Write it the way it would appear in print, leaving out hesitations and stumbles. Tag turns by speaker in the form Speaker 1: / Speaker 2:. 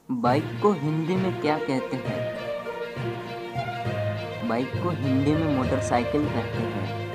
Speaker 1: Bike को हिंदी में क्या कहते हैं? बाइक को हिंदी में मोटरसाइकिल कहते हैं।